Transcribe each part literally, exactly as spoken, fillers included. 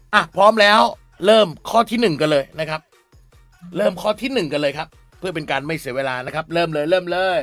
อ่ะพร้อมแล้วเริ่มข้อที่หนึ่งกันเลยนะครับเริ่มข้อที่หนึ่งกันเลยครับเพื่อเป็นการไม่เสียเวลานะครับเริ่มเลยเริ่มเลย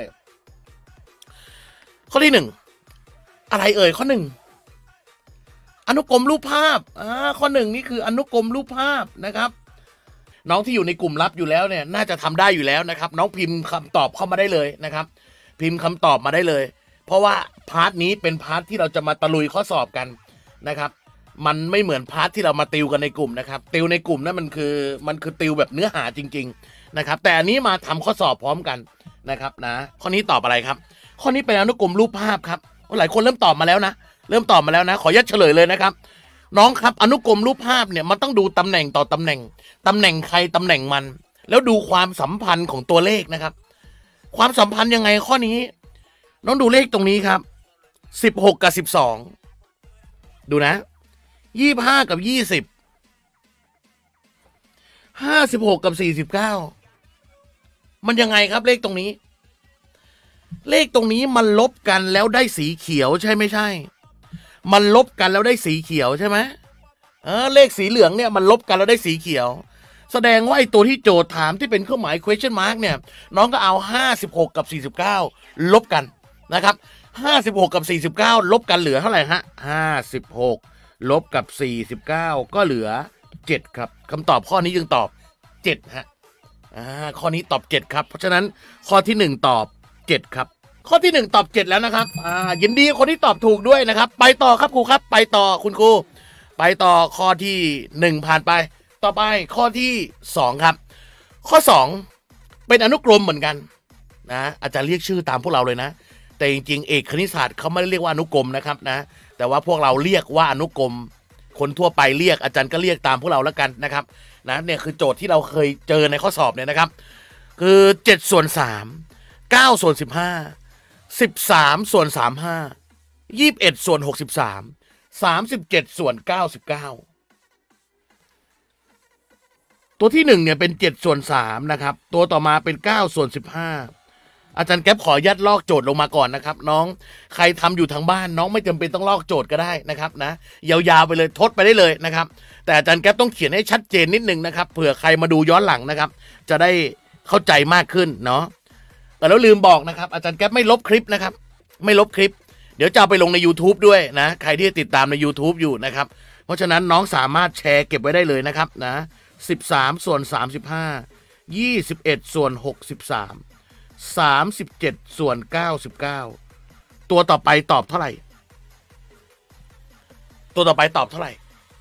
ข้อที่หนึ่งอะไรเอ่ยข้อหนึ่งอนุกรมรูปภาพอ่าข้อหนึ่งนี่คืออนุกรมรูปภาพนะครับน้องที่อยู่ในกลุ่มลับอยู่แล้วเนี่ยน่าจะทำได้อยู่แล้วนะครับน้องพิมพ์คำตอบเข้ามาได้เลยนะครับพิมพ์คำตอบมาได้เลยเพราะว่าพาร์ทนี้เป็นพาร์ทที่เราจะมาตะลุยข้อสอบกันนะครับมันไม่เหมือนพาร์ทที่เรามาติวกันในกลุ่มนะครับติวในกลุ่มนั้นมันคือมันคือติวแบบเนื้อหาจริงๆนะครับแต่อันนี้มาทำข้อสอบพร้อมกันนะครับนะข้อนี้ตอบอะไรครับข้อนี้เป็นอนุกรมรูปภาพครับหลายคนเริ่มตอบมาแล้วนะเริ่มตอบมาแล้วนะขอยัดเฉลยเลยนะครับน้องครับอนุกรมรูปภาพเนี่ยมันต้องดูตำแหน่งต่อตำแหน่งตำแหน่งใครตำแหน่งมันแล้วดูความสัมพันธ์ของตัวเลขนะครับความสัมพันธ์ยังไงข้อนี้น้องดูเลขตรงนี้ครับสิบหกกับสิบสองดูนะยี่สิบห้ากับยี่สิบห้าสิบหกกับสี่สิบเก้ามันยังไงครับเลขตรงนี้เลขตรงนี้มันลบกันแล้วได้สีเขียวใช่ไม่ใช่มันลบกันแล้วได้สีเขียวใช่ไหมเออเลขสีเหลืองเนี่ยมันลบกันแล้วได้สีเขียวแสดงว่าไอ้ตัวที่โจทย์ถามที่เป็นเครื่องหมาย question mark เนี่ยน้องก็เอาห้าสิบหกกับสี่สิบเก้าลบกันนะครับห้าสิบหกกับสี่สิบเก้าลบกันเหลือเท่าไหร่ฮะห้าสิบหกลบกับสี่สิบเก้าก็เหลือเจ็ดครับคำตอบข้อนี้จึงตอบเจ็ดฮะอ่าข้อนี้ตอบเจ็ดครับเพราะฉะนั้นข้อที่หนึ่งตอบเจ็ดครับข้อที่หนึ่งตอบเจ็ดแล้วนะครับอ่ายินดีคนที่ตอบถูกด้วยนะครับไปต่อครับครูครับไปต่อคุณครูไปต่อข้อที่หนึ่งผ่านไปต่อไปข้อที่สองครับข้อสองเป็นอนุกรมเหมือนกันนะอาจารย์เรียกชื่อตามพวกเราเลยนะแต่จริงๆเอกคณิตศาสตร์เขาไม่ได้เรียกว่าอนุกรมนะครับนะแต่ว่าพวกเราเรียกว่าอนุกรมคนทั่วไปเรียกอาจารย์ก็เรียกตามพวกเราแล้วกันนะครับนะเนี่ยคือโจทย์ที่เราเคยเจอในข้อสอบเนี่ยนะครับคือเจ็ดส่วนสามเก้าส่วนสิบห้าสิบสามส่วนสามห้ายี่สิบเอ็ดส่วนหกสิบสามสามสิบเจ็ดส่วนเก้าสิบเก้าตัวที่หนึ่งเนี่ยเป็นเจ็ดส่วนสามนะครับตัวต่อมาเป็นเก้าส่วนสิบห้าอาจารย์แก๊ปขอยัดลอกโจทย์ลงมาก่อนนะครับน้องใครทำอยู่ทางบ้านน้องไม่จำเป็นต้องลอกโจทย์ก็ได้นะครับนะยาวๆไปเลยทดไปได้เลยนะครับแต่อาจารย์แก๊ปต้องเขียนให้ชัดเจนนิดนึงนะครับเผื่อใครมาดูย้อนหลังนะครับจะได้เข้าใจมากขึ้นเนาะแต่แล้วลืมบอกนะครับอาจารย์แก๊ปไม่ลบคลิปนะครับไม่ลบคลิปเดี๋ยวจะเอาไปลงใน YouTube ด้วยนะใครที่ติดตามใน YouTube อยู่นะครับเพราะฉะนั้นน้องสามารถแชร์เก็บไว้ได้เลยนะครับนะสิบสามส่วนสามสิบห้า ยี่สิบเอ็ดส่วนหกสิบสาม สามสิบเจ็ดส่วนเก้าสิบเก้าตัวต่อไปตอบเท่าไหร่ตัวต่อไปตอบเท่าไหร่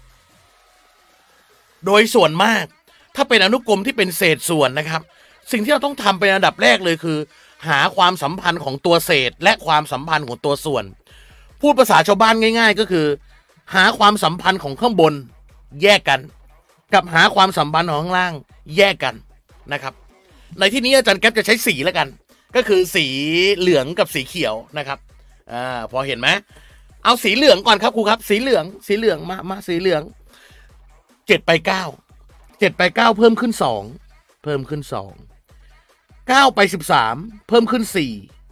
โดยส่วนมากถ้าเป็นอนุกรมที่เป็นเศษส่วนนะครับสิ่งที่เราต้องทำเป็นอันดับแรกเลยคือหาความสัมพันธ์ของตัวเศษและความสัมพันธ์ของตัวส่วนพูดภาษาชาวบ้านง่ายๆก็คือหาความสัมพันธ์ของข้างบนแยกกันกับหาความสัมพันธ์ของข้างล่างแยกกันนะครับในที่นี้อาจารย์แก๊ปจะใช้สีแล้วกันก็คือสีเหลืองกับสีเขียวนะครับอ่าพอเห็นไหมเอาสีเหลืองก่อนครับครูครับสีเหลืองสีเหลืองมามาสีเหลืองเจ็ดไปเก้าเจ็ดไปเก้าเพิ่มขึ้นสองเพิ่มขึ้นสองเก้าไปสิบสามเพิ่มขึ้นสี่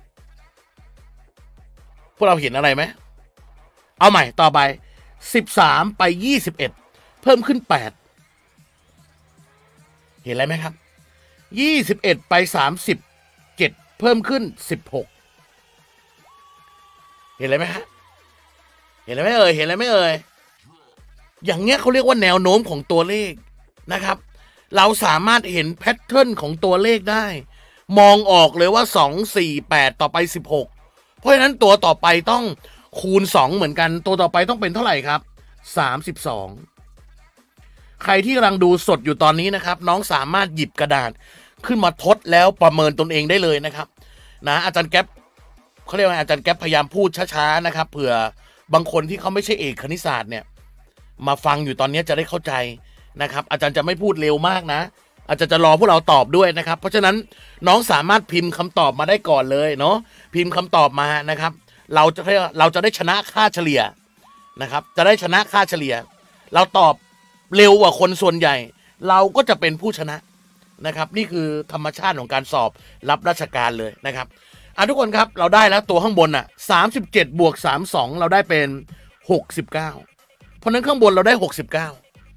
พวกเราเห็นอะไรไหมเอาใหม่ต่อไปสิบสามไปยี่สิบเอ็ดเพิ่มขึ้นแปดเห็นอะไรไหมครับยี่สิบเอ็ดไปสามสิบเจ็ดเพิ่มขึ้นสิบหกเห็นอะไรไหมฮะเห็นอะไรไหมเอ่ยเห็นอะไรไหมเอ่ยอย่างเงี้ยเขาเรียกว่าแนวโน้มของตัวเลขนะครับเราสามารถเห็นแพทเทิร์นของตัวเลขได้มองออกเลยว่าสอง สี่ แปดต่อไปสิบหกเพราะฉะนั้นตัวต่อไปต้องคูณสองเหมือนกันตัวต่อไปต้องเป็นเท่าไหร่ครับสามสิบสองใครที่กำลังดูสดอยู่ตอนนี้นะครับน้องสามารถหยิบกระดาษขึ้นมาทดแล้วประเมินตนเองได้เลยนะครับนะอาจารย์แก๊ปเขาเรียกว่าอาจารย์แก๊ปพยายามพูดช้าๆนะครับเผื่อบางคนที่เขาไม่ใช่เอกคณิตศาสตร์เนี่ยมาฟังอยู่ตอนนี้จะได้เข้าใจนะครับอาจารย์จะไม่พูดเร็วมากนะอาจารย์จะรอพวกเราตอบด้วยนะครับเพราะฉะนั้นน้องสามารถพิมพ์คำตอบมาได้ก่อนเลยเนาะพิมพ์คำตอบมานะครับเราจะเราจะได้ชนะค่าเฉลี่ยนะครับจะได้ชนะค่าเฉลี่ยเราตอบเร็วกว่าคนส่วนใหญ่เราก็จะเป็นผู้ชนะนะครับนี่คือธรรมชาติของการสอบรับราชการเลยนะครับอ่ะทุกคนครับเราได้แล้วตัวข้างบนอ่ะสามสิบเจ็ดบวกสามสิบสองเราได้เป็นหกสิบเก้าเพราะนั้นข้างบนเราได้หกสิบเก้า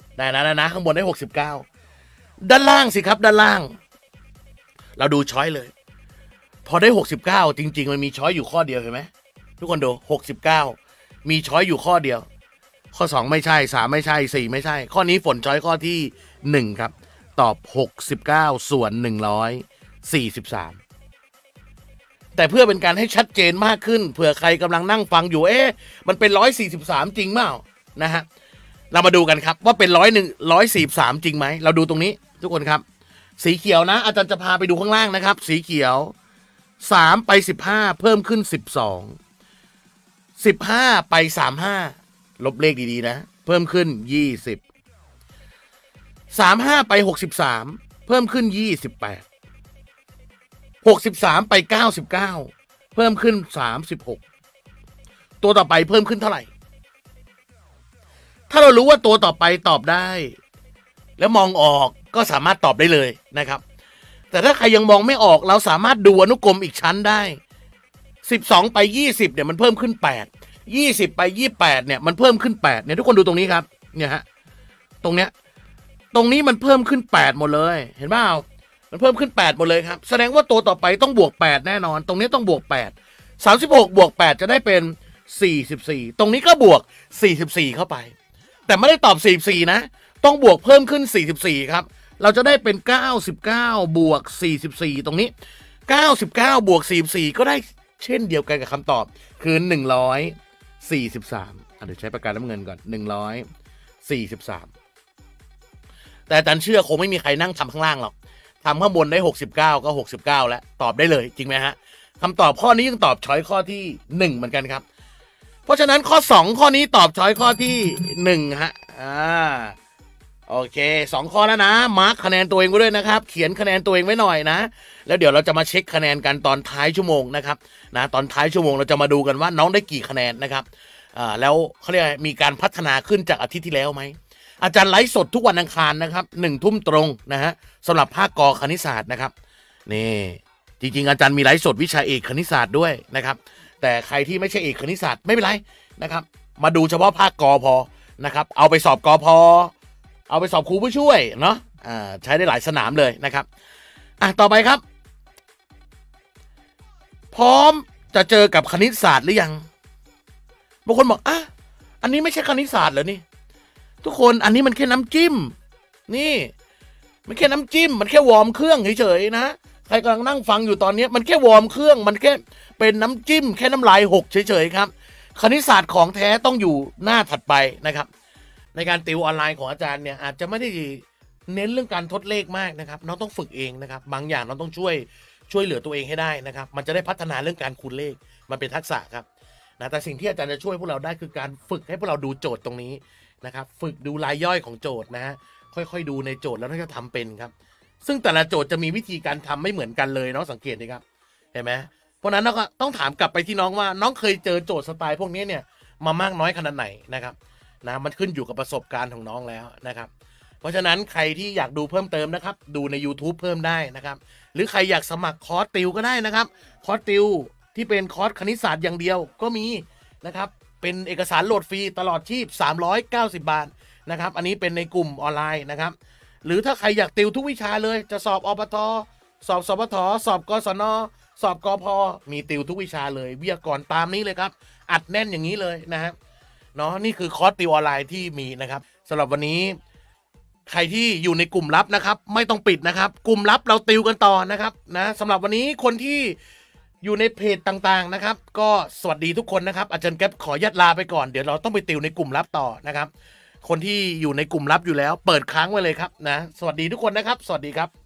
ได้นะนะนะข้างบนได้หกสิบเก้าด้านล่างสิครับด้านล่างเราดูช้อยเลยพอได้หกสิบเก้าจริงๆมันมีช้อยอยู่ข้อเดียวเห็นไหมทุกคนดูหกสิบเก้ามีช้อยอยู่ข้อเดียวข้อสองไม่ใช่สามไม่ใช่สี่ไม่ใช่ข้อนี้ฝนช้อยข้อที่หนึ่งครับตอบหกสิบเก้าส่วนหนึ่งร้อยสี่สิบสามแต่เพื่อเป็นการให้ชัดเจนมากขึ้นเผื่อใครกำลังนั่งฟังอยู่เอ๊ะมันเป็นหนึ่งร้อยสี่สิบสามจริงเปล่านะฮะเรามาดูกันครับว่าเป็นร้อยหนึ่งร้อยสี่สามจริงไหมเราดูตรงนี้ทุกคนครับสีเขียวนะอาจารย์จะพาไปดูข้างล่างนะครับสีเขียวสามไปสิบห้าเพิ่มขึ้นสิบสองสิบห้าไปสามห้าลบเลขดีๆนะเพิ่มขึ้นยี่สิบสามห้าไปหกสิบสามเพิ่มขึ้นยี่สิบแปดหกสิบสามไปเก้าสิบเก้าเพิ่มขึ้นสามสิบหกตัวต่อไปเพิ่มขึ้นเท่าไหร่ถ้าเรารู้ว่าตัวต่อไปตอบได้แล้วมองออกก็สามารถตอบได้เลยนะครับแต่ถ้าใครยังมองไม่ออกเราสามารถดูอนุกรมอีกชั้นได้สิบสองไปยี่สิบเนี่ยมันเพิ่มขึ้นแปด ยี่สิบไปยี่สิบแปดเนี่ยมันเพิ่มขึ้นแปดเนี่ยทุกคนดูตรงนี้ครับเนี่ยฮะตรงเนี้ยตรงนี้มันเพิ่มขึ้นแปดหมดเลยเห็นเปล่ามันเพิ่มขึ้นแปดหมดเลยครับแสดงว่าตัวต่อไปต้องบวกแปดแน่นอนตรงนี้ต้องบวกแปด สามสิบหกบวกแปดจะได้เป็นสี่สิบสี่ตรงนี้ก็บวกสี่สิบสี่เข้าไปแต่ไม่ได้ตอบสี่สิบสี่นะต้องบวกเพิ่มขึ้นสี่สิบสี่ครับเราจะได้เป็นเก้าสิบเก้าบวกสี่สิบสี่ตรงนี้เก้าสิบเก้าบวกสี่สิบสี่ก็ได้เช่นเดียวกันกับคำตอบคือหนึ่งร้อยสี่สิบสามเดี๋ยวใช้ปากกาน้ำเงินก่อนหนึ่งร้อยสี่สิบสามแต่อาจารย์เชื่อคงไม่มีใครนั่งทำข้างล่างหรอกทำข้างบนได้หกสิบเก้าก็หกสิบเก้าแล้วตอบได้เลยจริงไหมฮะคำตอบข้อนี้ยังตอบช้อยข้อที่หนึ่งเหมือนกันครับเพราะฉะนั้นข้อสองข้อนี้ตอบช้อยข้อที่หนึ่งฮะอ่าโอเคสองข้อแล้วนะมาร์คคะแนนตัวเองไว้ด้วยนะครับเขียนคะแนนตัวเองไว้หน่อยนะแล้วเดี๋ยวเราจะมาเช็คคะแนนกันตอนท้ายชั่วโมงนะครับนะตอนท้ายชั่วโมงเราจะมาดูกันว่าน้องได้กี่คะแนนนะครับอ่าแล้วเขาเรียกมีการพัฒนาขึ้นจากอาทิตย์ที่แล้วไหมอาจารย์ไลฟ์สดทุกวันอังคารนะครับหนึ่งทุ่มตรงนะฮะสำหรับภาคกคณิตศาสตร์นะครับนี่จริงๆอาจารย์มีไลฟ์สดวิชาเอกคณิตศาสตร์ด้วยนะครับแต่ใครที่ไม่ใช่เอกคณิตศาสตร์ไม่เป็นไรนะครับมาดูเฉพาะภาคกพอนะครับเอาไปสอบกพเอาไปสอบครูผู้ช่วยเนาะอ่าใช้ได้หลายสนามเลยนะครับอ่ะต่อไปครับพร้อมจะเจอกับคณิตศาสตร์หรือยังบางคนบอกอ่ะอันนี้ไม่ใช่คณิตศาสตร์เหรอนี่ทุกคนอันนี้มันแค่น้ำจิ้มนี่มันแค่น้ำจิ้มมันแค่วอร์มเครื่องเฉยๆนะใครกำลังนั่งฟังอยู่ตอนนี้มันแค่วอร์มเครื่องมันแค่เป็นน้ำจิ้มแค่น้ำลายหกเฉยๆครับคณิตศาสตร์ของแท้ต้องอยู่หน้าถัดไปนะครับในการติวออนไลน์ของอาจารย์เนี่ยอาจจะไม่ได้เน้นเรื่องการทดเลขมากนะครับน้องต้องฝึกเองนะครับบางอย่างน้องต้องช่วยช่วยเหลือตัวเองให้ได้นะครับมันจะได้พัฒนาเรื่องการคูณเลขมันเป็นทักษะครับนะแต่สิ่งที่อาจารย์จะช่วยพวกเราได้คือการฝึกให้พวกเราดูโจทย์ตรงนี้นะครับฝึกดูรายย่อยของโจทย์นะฮะค่อยๆดูในโจทย์แล้วน่าจะทำเป็นครับซึ่งแต่ละโจทย์จะมีวิธีการทำไม่เหมือนกันเลยน้องสังเกตดีครับเห็นไหมเพราะนั้นเราก็ต้องถามกลับไปที่น้องว่าน้องเคยเจอโจทย์สไตล์พวกนี้เนี่ยมามากน้อยขนาดไหนนะครับนะมันขึ้นอยู่กับประสบการณ์ของน้องแล้วนะครับเพราะฉะนั้นใครที่อยากดูเพิ่มเติมนะครับดูใน YouTube เพิ่มได้นะครับหรือใครอยากสมัครคอร์สติวก็ได้นะครับคอร์สติวที่เป็นคอร์สคณิตศาสตร์อย่างเดียวก็มีนะครับเป็นเอกสารโหลดฟรีตลอดชีพสามร้อยเก้าสิบบาทนะครับอันนี้เป็นในกลุ่มออนไลน์นะครับหรือถ้าใครอยากติวทุกวิชาเลยจะสอบอปทสอบสปทสอบกศนสอบกพมีติวทุกวิชาเลยวิทยากรตามนี้เลยครับอัดแน่นอย่างนี้เลยนะครับเนาะนี่คือคอร์สติวออนไลน์ที่มีนะครับสำหรับวันนี้ใครที่อยู่ในกลุ่มลับนะครับไม่ต้องปิดนะครับกลุ่มลับเราติวกันต่อนะครับนะสำหรับวันนี้คนที่อยู่ในเพจต่างๆนะครับก็สวัสดีทุกคนนะครับอาจารย์แก๊ปขอยัดลาไปก่อนเดี๋ยวเราต้องไปติวในกลุ่มลับต่อนะครับคนที่อยู่ในกลุ่มลับอยู่แล้วเปิดค้างไว้เลยครับนะสวัสดีทุกคนนะครับสวัสดีครับ